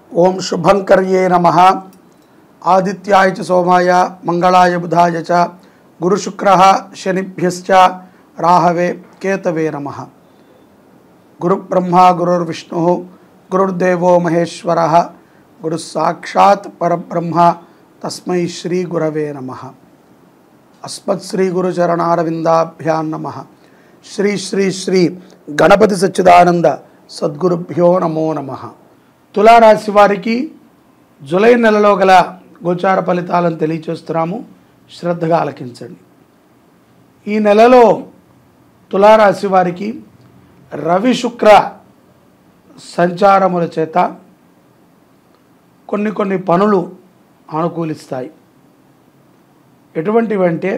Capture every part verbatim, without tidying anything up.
ओं शुभंकर्ये नमः। आदित्याय च सोमाय मंगलाय बुधाय च गुरुशुक्रः शनिभ्यश्च राहवे केतवे नमः। गुरुब्रह्मा गुरुर्विष्णुः गुरुर्देवो महेश्वरः गुरुस्साक्षात् परब्रह्म तस्मै श्री गुरवे नमः। अस्मत्श्री गुरुचरणारविंदाभ्यां नमः। श्री श्री श्री गणपति सच्चिदानंद सद्गुरुभ्यो नमो नमः। तुलाराशि वारिकी జూలై నెలలో గల గోచార ఫలితాలను తెలియచేస్తున్నాము, శ్రద్ధగా ఆలకించండి। ఈ నెలలో తులారాశి వారికి రవి శుక్ర సంచారముల చేత కొన్ని కొన్ని పనులు అనుకూలిస్తాయి। ఎటువంటివంటే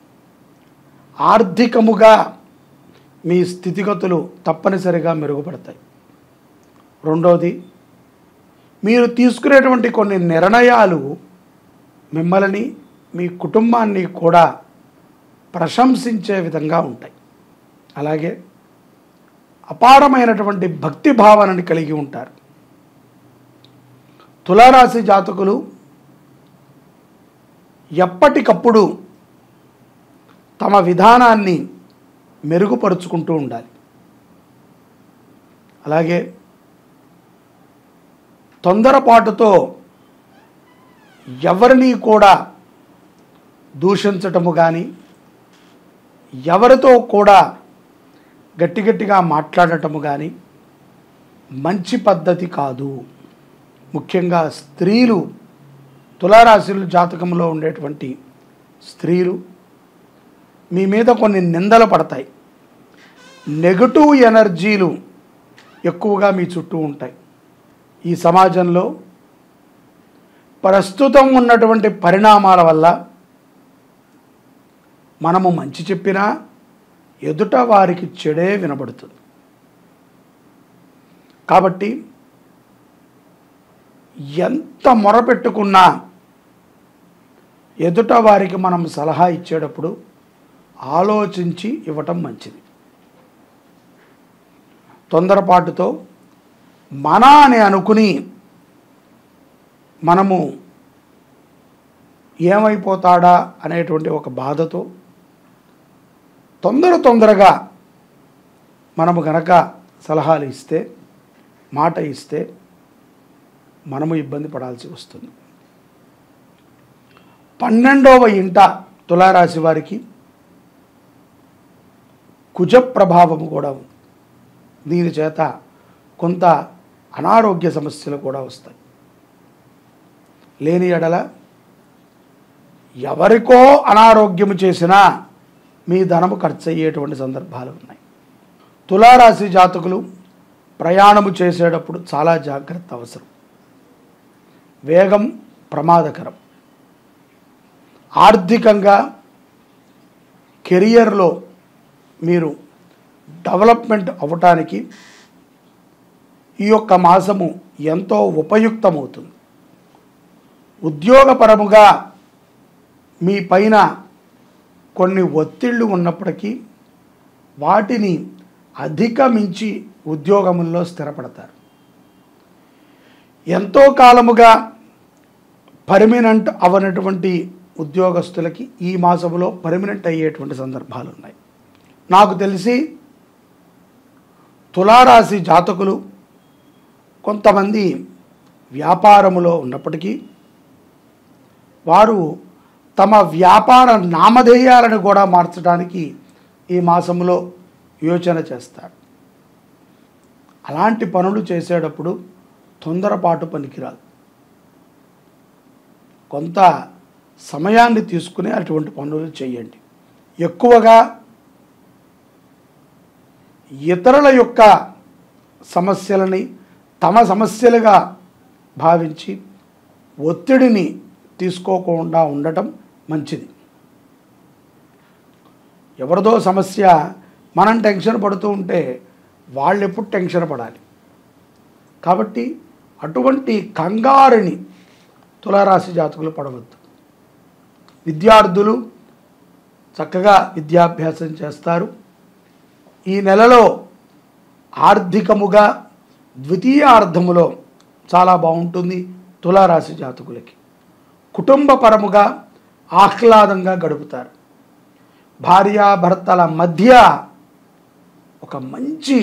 ఆర్థికముగా మీ స్థితిగతులు తప్పనిసరిగా మెరుగుపడతాయి। రెండోది, మీరు తీసుకునేటువంటి కొన్ని నిర్ణయాలు మిమ్మల్ని మీ కుటుంబాన్ని కూడా ప్రశంసించే విధంగా ఉంటాయి। అలాగే అపారమైనటువంటి భక్తి భావనని కలిగి ఉంటారు। తులారాశి జాతకులు ఎప్పటికప్పుడు తమ విధానాన్ని మెరుగుపరుచుకుంటూ ఉండాలి। అలాగే తొందరపాటుతో ఎవరిని కూడా దూషించటము కానీ ఎవరితో కూడా గట్టి గట్టిగా మాట్లాడటము కానీ మంచి పద్ధతి కాదు। ముఖ్యంగా స్త్రీలు, తులారాశుల జాతకంలో ఉండేటువంటి స్త్రీలు మీ మీద కొన్ని నిందలు పడతాయి। నెగటివ్ ఎనర్జీలు ఎక్కువగా మీ చుట్టూ ఉంటాయి। ఈ సమాజంలో ప్రస్తుతం ఉన్నటువంటి పరిణామాల వల్ల మనము మంచి చెప్పినా ఎదుట వారికి చెడే వినబడుతుంది। కాబట్టి ఎంత మొరపెట్టుకున్నా ఎదుట వారికి మనం సలహా ఇచ్చేటప్పుడు ఆలోచించి ఇవ్వటం మంచిది। తొందరపాటుతో మన అని అనుకుని మనము ఏమైపోతాడా అనేటువంటి ఒక బాధతో తొందర తొందరగా మనము గనక సలహాలు ఇస్తే, మాట ఇస్తే మనము ఇబ్బంది పడాల్సి వస్తుంది। పన్నెండవ ఇంట తులారాశి వారికి కుజ ప్రభావము కూడా ఉంది। దీని చేత కొంత అనారోగ్య సమస్యలు కూడా వస్తాయి। లేని ఎడల ఎవరికో అనారోగ్యము చేసినా మీ ధనము ఖర్చు అయ్యేటువంటి సందర్భాలు ఉన్నాయి। తులారాశి జాతకులు ప్రయాణము చేసేటప్పుడు చాలా జాగ్రత్త అవసరం। వేగం ప్రమాదకరం। ఆర్థికంగా కెరియర్లో మీరు డెవలప్మెంట్ అవ్వటానికి ఈ యొక్క మాసము ఎంతో ఉపయుక్తమవుతుంది। ఉద్యోగపరముగా మీ పైన కొన్ని ఒత్తిళ్లు ఉన్నప్పటికీ వాటిని అధిగమించి ఉద్యోగముల్లో స్థిరపడతారు। ఎంతో కాలముగా పర్మనెంట్ అవనటువంటి ఉద్యోగస్తులకి ఈ మాసములో పర్మనెంట్ అయ్యేటువంటి సందర్భాలు ఉన్నాయి। నాకు తెలిసి తులారాశి జాతకులు కొంతమంది వ్యాపారములో ఉన్నప్పటికీ వారు తమ వ్యాపార నామధేయాలను కూడా మార్చడానికి ఈ మాసంలో యోచన చేస్తారు। అలాంటి పనులు చేసేటప్పుడు తొందరపాటు పనికిరాదు। కొంత సమయాన్ని తీసుకుని అటువంటి పనులు చేయండి। ఎక్కువగా ఇతరుల యొక్క సమస్యలని తమ సమస్యలుగా భావించి ఒత్తిడిని తీసుకోకుండా ఉండటం మంచిది। ఎవరిదో సమస్య మనం టెన్షన్ పడుతూ ఉంటే వాళ్ళు ఎప్పుడు టెన్షన్ పడాలి। కాబట్టి అటువంటి కంగారుని తులారాశి జాతకులు పడవద్దు। విద్యార్థులు చక్కగా విద్యాభ్యాసం చేస్తారు। ఈ నెలలో ఆర్థికముగా ద్వితీయార్థములో చాలా బాగుంటుంది. తులారాశి జాతకులకి కుటుంబపరముగా ఆహ్లాదంగా గడుపుతారు. భార్యాభర్తల మధ్య ఒక మంచి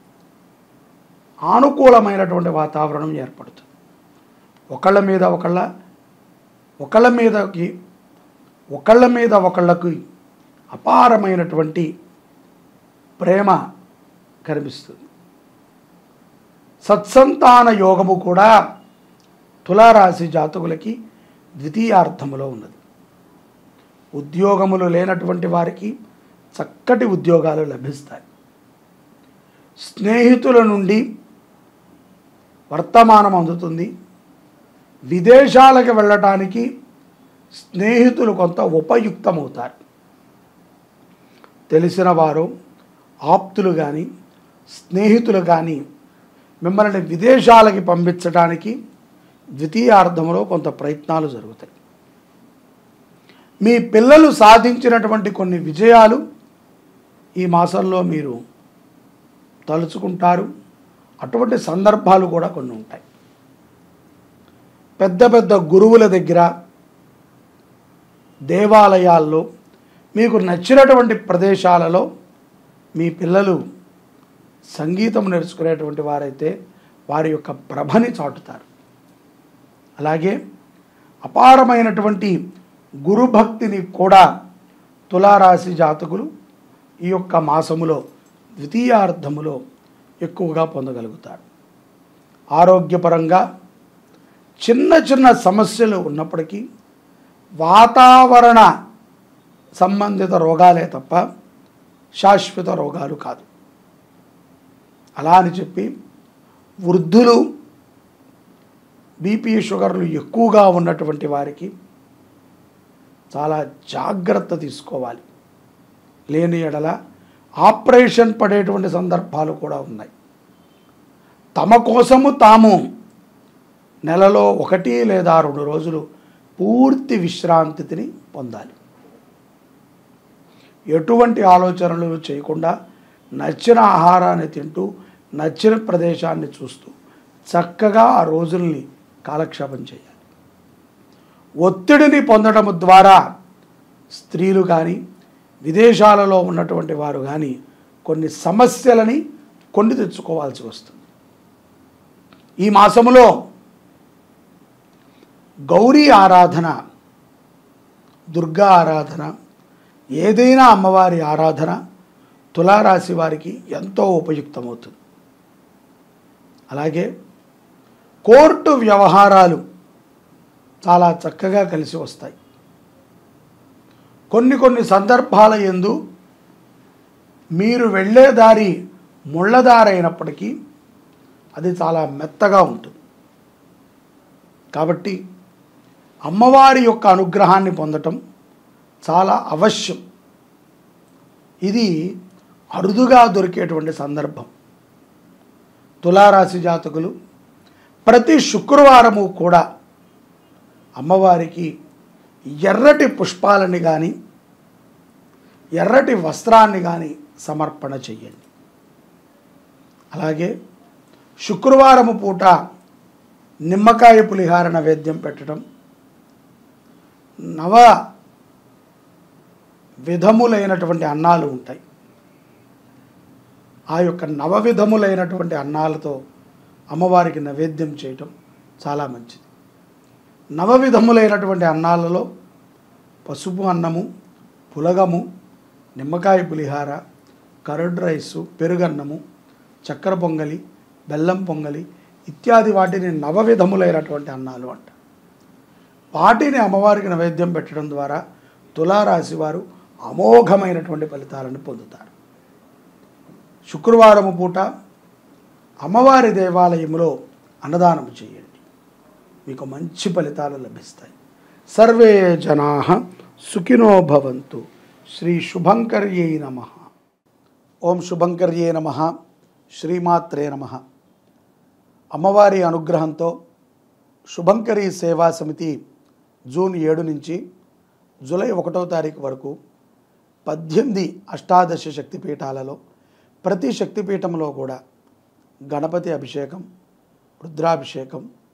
ఆనుకూలమైనటువంటి వాతావరణం ఏర్పడుతుంది. ఒకళ్ళ మీద ఒకళ్ళ ఒకళ్ళ మీదకి ఒకళ్ళ మీద ఒకళ్ళకి అపారమైనటువంటి ప్రేమ కనిపిస్తుంది. సత్సంతాన యోగము కూడా తులారాశి జాతకులకి ద్వితీయార్థములో ఉన్నది. ఉద్యోగములు లేనటువంటి వారికి చక్కటి ఉద్యోగాలు లభిస్తాయి. స్నేహితుల నుండి వర్తమానం అందుతుంది. విదేశాలకు వెళ్ళటానికి స్నేహితులు కొంత ఉపయుక్తమవుతారు. తెలిసిన వారు, ఆప్తులు కానీ స్నేహితులు కానీ మిమ్మల్ని విదేశాలకి పంపించడానికి ద్వితీయార్థంలో కొంత ప్రయత్నాలు జరుగుతాయి. మీ పిల్లలు సాధించినటువంటి కొన్ని విజయాలు ఈ మాసంలో మీరు తలుచుకుంటారు. అటువంటి సందర్భాలు కూడా కొన్ని ఉంటాయి. పెద్ద పెద్ద గురువుల దగ్గర, దేవాలయాల్లో, మీకు నచ్చినటువంటి ప్రదేశాలలో మీ పిల్లలు సంగీతం నేర్చుకునేటువంటి వారైతే వారి యొక్క ప్రభని చాటుతారు. అలాగే అపారమైనటువంటి గురుభక్తిని కూడా తులారాశి జాతకులు ఈ యొక్క మాసములో ద్వితీయార్థములో ఎక్కువగా పొందగలుగుతారు. ఆరోగ్యపరంగా చిన్న చిన్న సమస్యలు ఉన్నప్పటికీ వాతావరణ సంబంధిత రోగాలే తప్ప శాశ్వత రోగాలు కాదు. అలా అని చెప్పి వృద్ధులు, బీపీ షుగర్లు ఎక్కువగా ఉన్నటువంటి వారికి చాలా జాగ్రత్త తీసుకోవాలి. లేని ఎడల ఆపరేషన్ పడేటువంటి సందర్భాలు కూడా ఉన్నాయి. తమ కోసము తాము నెలలో ఒకటి లేదా రెండు రోజులు పూర్తి విశ్రాంతిని పొందాలి. ఎటువంటి ఆలోచనలు చేయకుండా నచ్చిన ఆహారాన్ని తింటూ నచ్చిన ప్రదేశాన్ని చూస్తూ చక్కగా ఆ రోజుల్ని కాలక్షేపం చేయాలి. ఒత్తిడిని పొందడం ద్వారా స్త్రీలు కానీ విదేశాలలో ఉన్నటువంటి వారు కానీ కొన్ని సమస్యలని కొని తెచ్చుకోవాల్సి వస్తుంది. ఈ మాసములో గౌరీ ఆరాధన, దుర్గా ఆరాధన, ఏదైనా అమ్మవారి ఆరాధన తులారాశి వారికి ఎంతో ఉపయుక్తమవుతుంది. అలాగే కోర్టు వ్యవహారాలు చాలా చక్కగా కలిసి వస్తాయి. కొన్ని కొన్ని సందర్భాల యందు మీరు వెళ్ళే దారి ముళ్ళదారైనప్పటికీ అది చాలా మెత్తగా ఉంటుంది. కాబట్టి అమ్మవారి యొక్క అనుగ్రహాన్ని పొందటం చాలా అవశ్యం. ఇది అరుదుగా దొరికేటువంటి సందర్భం. తులారాశి జాతకులు ప్రతి శుక్రవారము కూడా అమ్మవారికి ఎర్రటి పుష్పాలని కానీ ఎర్రటి వస్త్రాన్ని కానీ సమర్పణ చెయ్యండి. అలాగే శుక్రవారము పూట నిమ్మకాయ పులిహార నైవేద్యం పెట్టడం, నవ విధములైనటువంటి అన్నాలు ఉంటాయి. ఆ యొక్క నవ విధములైనటువంటి అన్నాలతో అమ్మవారికి నైవేద్యం చేయటం చాలా మంచిది. నవ విధములైనటువంటి అన్నాలలో పసుపు అన్నము, పులగము, నిమ్మకాయ పులిహార, కర్డ్ రైసు, పెరుగన్నము, చక్కెర పొంగలి, బెల్లం పొంగలి ఇత్యాది వాటిని నవ విధములైనటువంటి అన్నాలు అంట. వాటిని అమ్మవారికి నైవేద్యం పెట్టడం ద్వారా తులారాశి వారు అమోఘమైనటువంటి ఫలితాలను పొందుతారు. శుక్రవారము పూట అమ్మవారి దేవాలయంలో అన్నదానం చేయండి, మీకు మంచి ఫలితాలు లభిస్తాయి. సర్వే జనాః సుఖినో భవంతు. శ్రీ శుభంకర్యై నమః. ఓం శుభంకర్యై నమః. శ్రీమాత్రే నమః. అమ్మవారి అనుగ్రహంతో శుభంకరి సేవా సమితి జూన్ ఏడు నుంచి జూలై ఒకటో తారీఖు వరకు పద్దెనిమిది అష్టాదశ శక్తిపీఠాలలో ప్రతి శక్తిపీఠంలో కూడా గణపతి అభిషేకం, రుద్రాభిషేకం,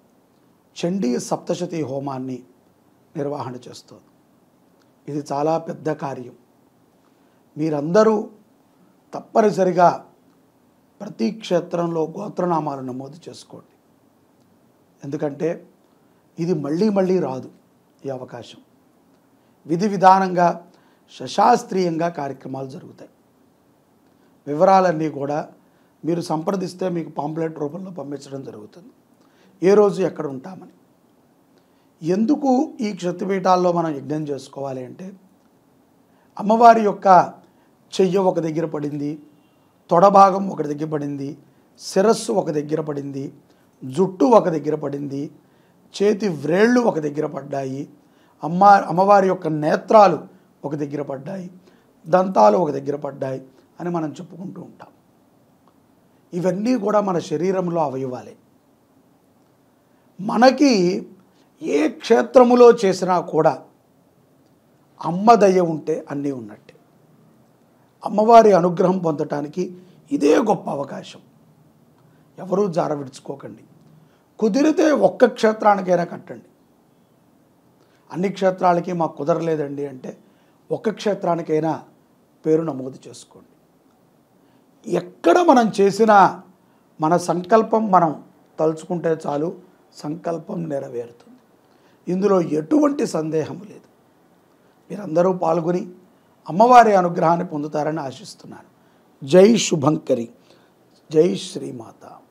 చండీ సప్తశతి హోమాన్ని నిర్వహణ చేస్తుంది. ఇది చాలా పెద్ద కార్యం. మీరందరూ తప్పనిసరిగా ప్రతి క్షేత్రంలో గోత్రనామాలు నమోదు చేసుకోండి. ఎందుకంటే ఇది మళ్ళీ మళ్ళీ రాదు ఈ అవకాశం. విధి విధానంగా శశాస్త్రీయంగా కార్యక్రమాలు జరుగుతాయి. వివరాలన్నీ కూడా మీరు సంప్రదిస్తే మీకు పాంప్లెట్ రూపంలో పంపించడం జరుగుతుంది, ఏ రోజు ఎక్కడ ఉంటామని. ఎందుకు ఈ శక్తిపీఠాల్లో మనం యజ్ఞం చేసుకోవాలి అంటే, అమ్మవారి యొక్క చెయ్యి ఒక దగ్గర పడింది, తొడభాగం ఒక దగ్గర పడింది, శిరస్సు ఒక దగ్గర పడింది, జుట్టు ఒక దగ్గర పడింది, చేతి వ్రేళ్ళు ఒక దగ్గర పడ్డాయి, అమ్మ అమ్మవారి యొక్క నేత్రాలు ఒక దగ్గర పడ్డాయి, దంతాలు ఒక దగ్గర పడ్డాయి అని మనం చెప్పుకుంటూ ఉంటాం. ఇవన్నీ కూడా మన శరీరంలో అవయవాలే. మనకి ఏ క్షేత్రములో చేసినా కూడా అమ్మ దయ ఉంటే అన్నీ ఉన్నట్టే. అమ్మవారి అనుగ్రహం పొందటానికి ఇదే గొప్ప అవకాశం. ఎవరూ జార విడుచుకోకండి. కుదిరితే ఒక్క క్షేత్రానికైనా కట్టండి. అన్ని క్షేత్రాలకి మాకు కుదరలేదండి అంటే ఒక్క క్షేత్రానికైనా పేరు నమోదు చేసుకోండి. ఎక్కడ మనం చేసినా మన సంకల్పం మనం తలుచుకుంటే చాలు, సంకల్పం నెరవేరుతుంది. ఇందులో ఎటువంటి సందేహం లేదు. మీరందరూ పాల్గొని అమ్మవారి అనుగ్రహాన్ని పొందుతారని ఆశిస్తున్నాను. జై శుభంకరి, జై శ్రీమాత.